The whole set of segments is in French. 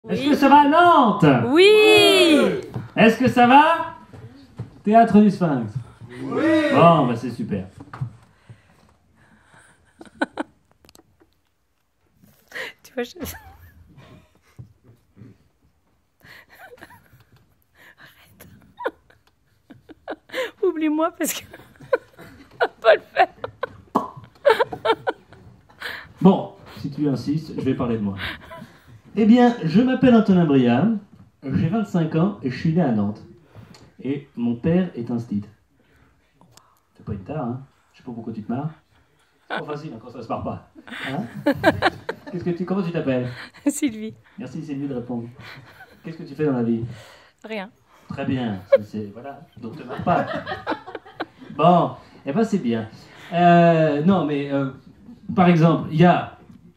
Oui. Est-ce que ça va à Nantes? Oui. Est-ce que ça va? Théâtre du Sphinx? Oui. Bon, bah c'est super. Tu vois, Arrête. Oublie-moi parce que on va pas le faire. Bon, si tu insistes, je vais parler de moi. Eh bien, je m'appelle Antonin Briand, j'ai 25 ans et je suis né à Nantes. Et mon père est un stit. C'est pas une tare, hein? Je sais pas pourquoi tu te marres. C'est pas facile hein, quand ça se marre pas. Hein? Comment tu t'appelles? Sylvie. Merci Sylvie de répondre. Qu'est-ce que tu fais dans la vie? Rien. Très bien, voilà, donc te marre pas. Bon, eh ben c'est bien. Non mais, par exemple, il y a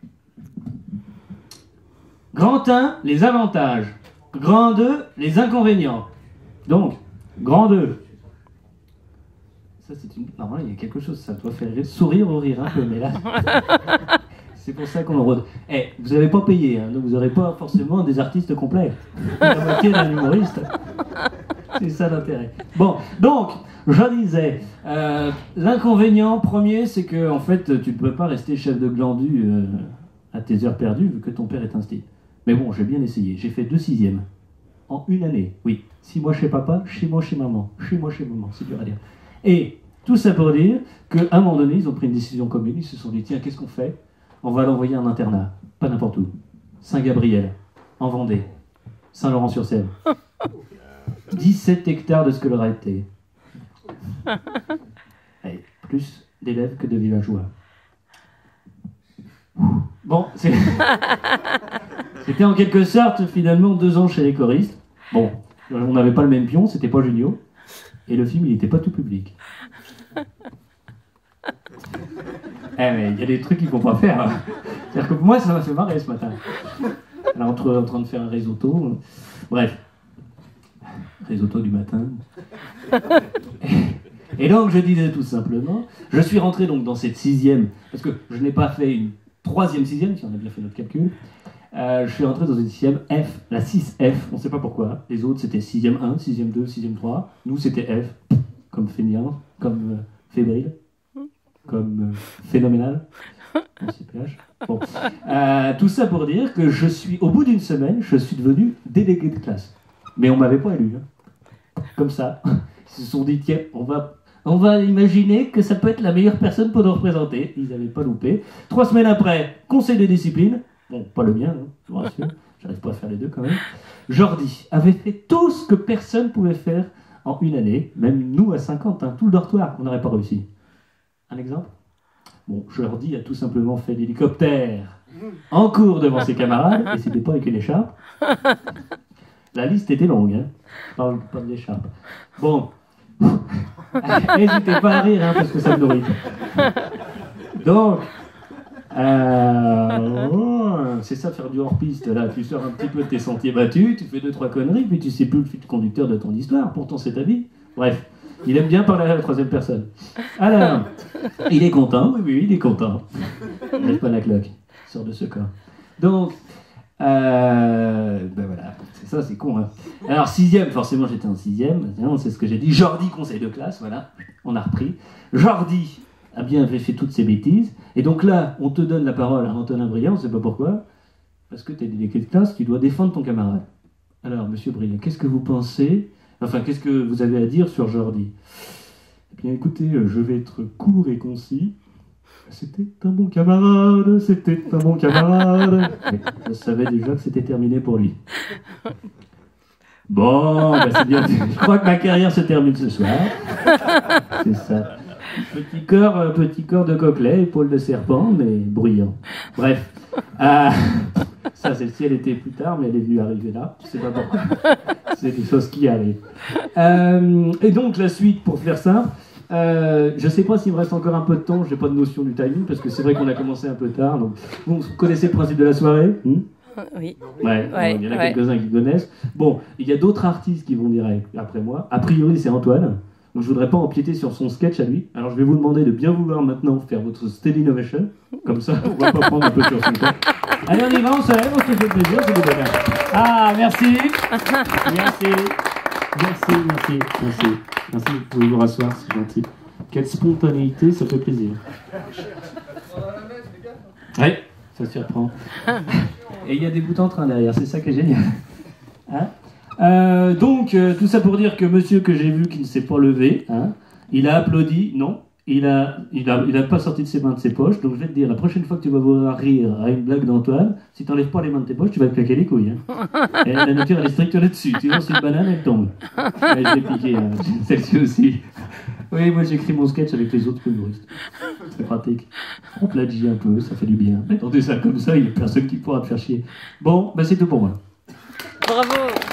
grand 1, les avantages. Grand 2, les inconvénients. Donc, grand 2. Ça, c'est une... Normalement, il y a quelque chose, ça doit faire sourire ou rire un peu, mais là... C'est pour ça qu'on le rôde. Eh, vous n'avez pas payé, hein, donc vous n'aurez pas forcément des artistes complets. La moitié d'un humoriste. C'est ça l'intérêt. Bon, donc, je disais, l'inconvénient premier, c'est que en fait, tu ne peux pas rester chef de glandu à tes heures perdues, vu que ton père est un style. Mais bon, j'ai bien essayé. J'ai fait 2 6e. En une année, oui. 6 mois chez papa, 6 mois chez maman. 6 mois chez maman, c'est dur à dire. Et tout ça pour dire qu'à un moment donné, ils ont pris une décision commune. Ils se sont dit, tiens, qu'est-ce qu'on fait? On va l'envoyer en internat. Pas n'importe où. Saint-Gabriel, en Vendée. Saint-Laurent-sur-Seine. 17 hectares de scolarité. Allez, plus d'élèves que de villageois. Bon, c'était en quelque sorte finalement 2 ans chez les choristes. Bon, on n'avait pas le même pion, c'était pas Junio. Et le film, il n'était pas tout public. Mais il y a des trucs qu'il ne faut pas faire. Hein. C'est-à-dire que moi, ça m'a fait marrer ce matin. Alors, en train de faire un risotto. Bref. Risotto du matin. Et donc, je disais tout simplement, je suis rentré donc dans cette 6e, parce que je n'ai pas fait une 3e 6e, si on a bien fait notre calcul. Je suis rentré dans une 6e F, la 6F, on ne sait pas pourquoi. Les autres, c'était 6e 1, 6e 2, 6e 3. Nous, c'était F, comme fainéant, comme fébrile, comme phénoménal. Bon. Tout ça pour dire que je suis, au bout d'une semaine, je suis devenu délégué de classe. Mais on ne m'avait pas élu. Hein. Comme ça. Ils se sont dit, tiens, on va imaginer que ça peut être la meilleure personne pour nous représenter. Ils n'avaient pas loupé. 3 semaines après, conseil de discipline. Bon, pas le mien, hein, je vous rassure. J'arrive pas à faire les deux quand même. Jordi avait fait tout ce que personne pouvait faire en une année. Même nous, à 50, hein, tout le dortoir, on n'aurait pas réussi. Un exemple? Bon, Jordi a tout simplement fait l'hélicoptère en cours devant ses camarades, et c'était pas avec une écharpe. La liste était longue, hein. Je parle pas de l'écharpe. Bon. N'hésitez pas à rire, hein, parce que ça me nourrit. Donc, c'est ça faire du hors-piste, là. Tu sors un petit peu de tes sentiers battus, tu fais 2-3 conneries, puis tu sais plus le fil conducteur de ton histoire, pourtant c'est ta vie. Bref, il aime bien parler à la 3e personne. Alors, il est content, oui, il est content. Lève pas la cloque, sors de ce corps. Donc, ben voilà, c'est ça, c'est con. Hein. Alors 6e, forcément j'étais en 6e, c'est ce que j'ai dit. Jordi, conseil de classe, voilà, on a repris. Jordi a bien fait toutes ses bêtises, et donc là, on te donne la parole à Antonin Briand, on ne sait pas pourquoi, parce que tu es délégué de classe, tu dois défendre ton camarade. Alors, monsieur Briand, qu'est-ce que vous pensez, enfin, qu'est-ce que vous avez à dire sur Jordi? Eh bien, écoutez, je vais être court et concis. C'était un bon camarade, c'était un bon camarade. Mais je savais déjà que c'était terminé pour lui. Bon, ben c'est bien. Je crois que ma carrière se termine ce soir. C'est ça. Petit corps de coquelet, épaule de serpent, mais bruyant. Bref. Ça, celle-ci, elle était plus tard, mais elle est venue arriver là. Je sais pas pourquoi. C'est des choses qui arrivent. Et donc, la suite, pour faire simple. Je sais pas s'il me reste encore un peu de temps, j'ai pas de notion du timing, parce que c'est vrai qu'on a commencé un peu tard. Donc, vous connaissez le principe de la soirée? Oui. Ouais, il y en a quelques-uns qui connaissent. Bon, il y a d'autres artistes qui vont dire après moi. A priori, c'est Antoine. Donc je voudrais pas empiéter sur son sketch à lui. Alors je vais vous demander de bien vouloir maintenant faire votre steady innovation. Comme ça, on va pas prendre un peu sur son tête. Allez, on y va, on se lève, on se fait plaisir, c'est du bonheur. Ah, merci. Merci. Merci, vous pouvez vous rasseoir, c'est gentil. Quelle spontanéité, ça fait plaisir. Oui, ça surprend. Et il y a des bouts en train derrière, c'est ça qui est génial. Hein, donc, tout ça pour dire que monsieur que j'ai vu qui ne s'est pas levé, hein, il a applaudi, non, il a pas sorti de ses mains de ses poches, donc je vais te dire, la prochaine fois que tu vas voir rire à une blague d'Antoine, si tu n'enlèves pas les mains de tes poches, tu vas te claquer les couilles. Hein. Et la nature, elle est stricte là-dessus. Tu lances une banane, elle tombe. Ouais, je l'ai piqué, hein. Celle-ci aussi. Oui, moi j'écris mon sketch avec les autres humoristes. C'est pratique. On plagie un peu, ça fait du bien. Mettez ça comme ça, il n'y a personne qui pourra te faire chier. Bon, ben c'est tout pour moi. Bravo.